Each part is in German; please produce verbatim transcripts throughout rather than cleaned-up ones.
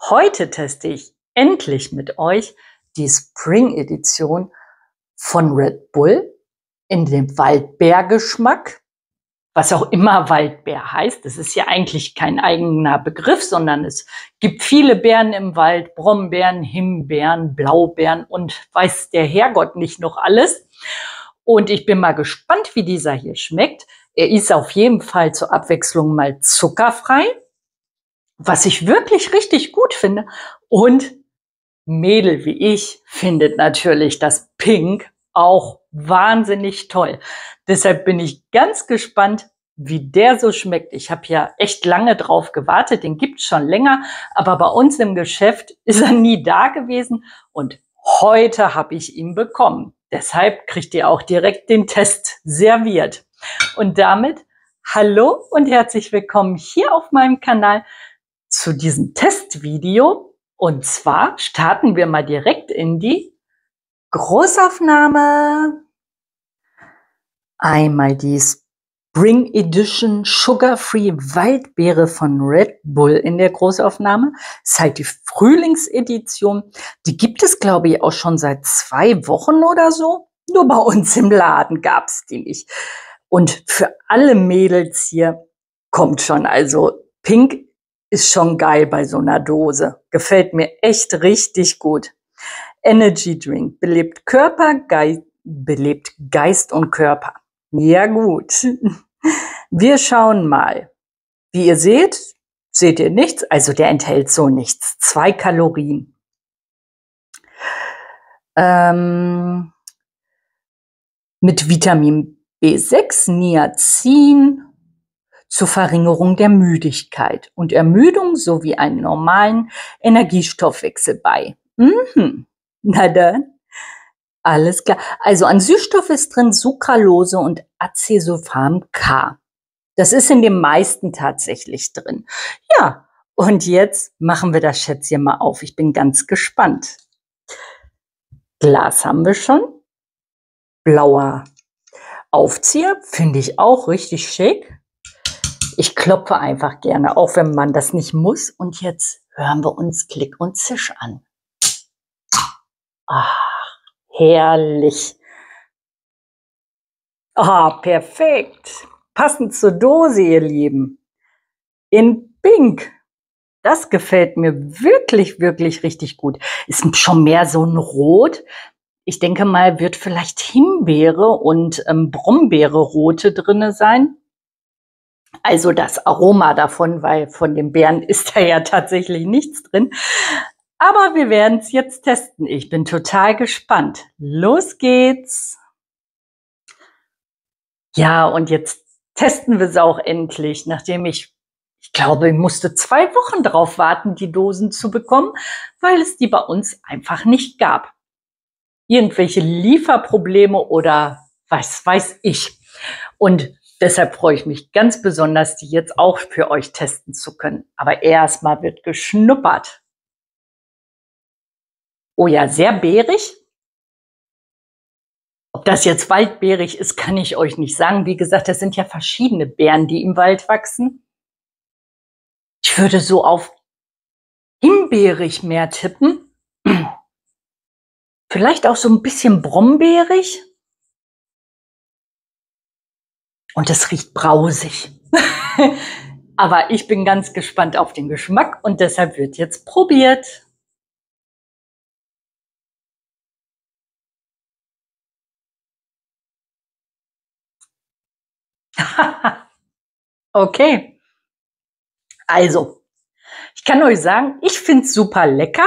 Heute teste ich endlich mit euch die Spring-Edition von Red Bull in dem Waldbeergeschmack, was auch immer Waldbeer heißt. Das ist ja eigentlich kein eigener Begriff, sondern es gibt viele Beeren im Wald, Brombeeren, Himbeeren, Blaubeeren und weiß der Herrgott nicht noch alles. Und ich bin mal gespannt, wie dieser hier schmeckt. Er ist auf jeden Fall zur Abwechslung mal zuckerfrei, was ich wirklich richtig gut finde. Und Mädel wie ich findet natürlich das Pink auch wahnsinnig toll. Deshalb bin ich ganz gespannt, wie der so schmeckt. Ich habe ja echt lange drauf gewartet, den gibt's schon länger, aber bei uns im Geschäft ist er nie da gewesen und heute habe ich ihn bekommen. Deshalb kriegt ihr auch direkt den Test serviert. Und damit hallo und herzlich willkommen hier auf meinem Kanal zu diesem Testvideo. Und zwar starten wir mal direkt in die Großaufnahme. Einmal die Spring Edition Sugar Free Waldbeere von Red Bull in der Großaufnahme. Das ist halt die Frühlingsedition. Die gibt es, glaube ich, auch schon seit zwei Wochen oder so. Nur bei uns im Laden gab es die nicht. Und für alle Mädels hier kommt schon, also Pink ist schon geil bei so einer Dose. Gefällt mir echt richtig gut. Energy Drink belebt Körper, Geist, belebt Geist und Körper. Ja gut. Wir schauen mal. Wie ihr seht, seht ihr nichts. Also der enthält so nichts. Zwei Kalorien. Ähm, mit Vitamin B sechs, Niacin, zur Verringerung der Müdigkeit und Ermüdung sowie einen normalen Energiestoffwechsel bei. Mhm. Na dann, alles klar. Also an Süßstoff ist drin Sucralose und Acesulfam K. Das ist in den meisten tatsächlich drin. Ja, und jetzt machen wir das Schätzchen mal auf. Ich bin ganz gespannt. Glas haben wir schon. Blauer Aufzieher, finde ich auch richtig schick. Ich klopfe einfach gerne, auch wenn man das nicht muss. Und jetzt hören wir uns Klick und Zisch an. Ah, herrlich. Ah, perfekt. Passend zur Dose, ihr Lieben. In Pink. Das gefällt mir wirklich, wirklich richtig gut. Ist schon mehr so ein Rot. Ich denke mal, wird vielleicht Himbeere und ähm, Brombeere-Rote drinne sein. Also das Aroma davon, weil von den Beeren ist da ja tatsächlich nichts drin. Aber wir werden es jetzt testen. Ich bin total gespannt. Los geht's! Ja, und jetzt testen wir es auch endlich, nachdem ich, ich glaube, ich musste zwei Wochen drauf warten, die Dosen zu bekommen, weil es die bei uns einfach nicht gab. Irgendwelche Lieferprobleme oder was weiß ich. Und deshalb freue ich mich ganz besonders, die jetzt auch für euch testen zu können. Aber erstmal wird geschnuppert. Oh ja, sehr beerig. Ob das jetzt waldbeerig ist, kann ich euch nicht sagen. Wie gesagt, das sind ja verschiedene Beeren, die im Wald wachsen. Ich würde so auf himbeerig mehr tippen. Vielleicht auch so ein bisschen brombeerig. Und es riecht brausig. Aber ich bin ganz gespannt auf den Geschmack und deshalb wird jetzt probiert. Okay. Also, ich kann euch sagen, ich finde es super lecker.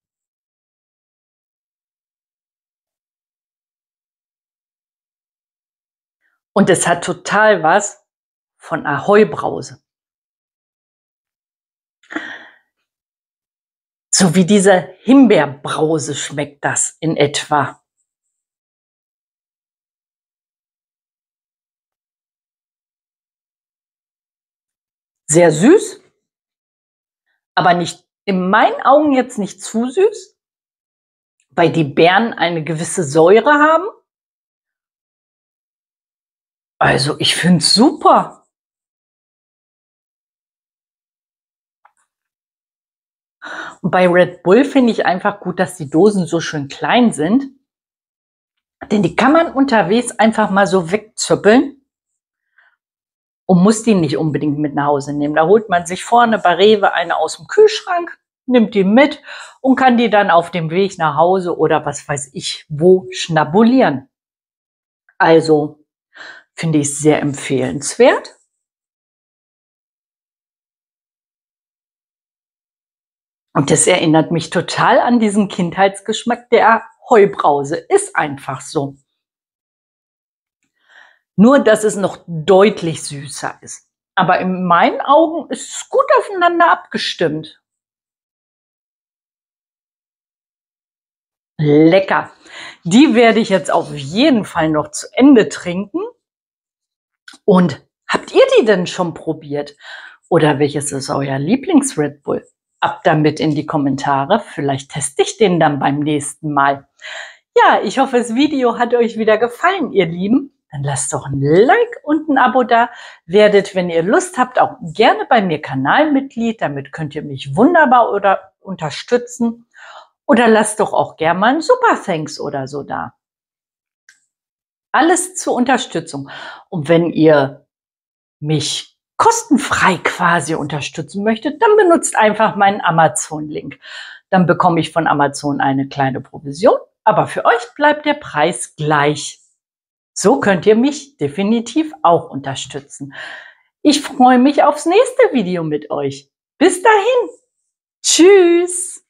Und es hat total was von Ahoi-Brause. So wie diese Himbeerbrause schmeckt das in etwa. Sehr süß, aber nicht, in meinen Augen jetzt nicht zu süß, weil die Beeren eine gewisse Säure haben. Also ich finde es super. Und bei Red Bull finde ich einfach gut, dass die Dosen so schön klein sind. Denn die kann man unterwegs einfach mal so wegzüppeln und muss die nicht unbedingt mit nach Hause nehmen. Da holt man sich vorne bei Rewe eine aus dem Kühlschrank, nimmt die mit und kann die dann auf dem Weg nach Hause oder was weiß ich wo schnabulieren. Also finde ich sehr empfehlenswert. Und das erinnert mich total an diesen Kindheitsgeschmack der Heubrause. Ist einfach so. Nur, dass es noch deutlich süßer ist. Aber in meinen Augen ist es gut aufeinander abgestimmt. Lecker. Die werde ich jetzt auf jeden Fall noch zu Ende trinken. Und habt ihr die denn schon probiert? Oder welches ist euer Lieblings-Red Bull? Ab damit in die Kommentare. Vielleicht teste ich den dann beim nächsten Mal. Ja, ich hoffe, das Video hat euch wieder gefallen, ihr Lieben. Dann lasst doch ein Like und ein Abo da. Werdet, wenn ihr Lust habt, auch gerne bei mir Kanalmitglied. Damit könnt ihr mich wunderbar oder unterstützen. Oder lasst doch auch gerne mal ein Super Thanks oder so da. Alles zur Unterstützung. Und wenn ihr mich kostenfrei quasi unterstützen möchtet, dann benutzt einfach meinen Amazon-Link. Dann bekomme ich von Amazon eine kleine Provision, aber für euch bleibt der Preis gleich. So könnt ihr mich definitiv auch unterstützen. Ich freue mich aufs nächste Video mit euch. Bis dahin. Tschüss.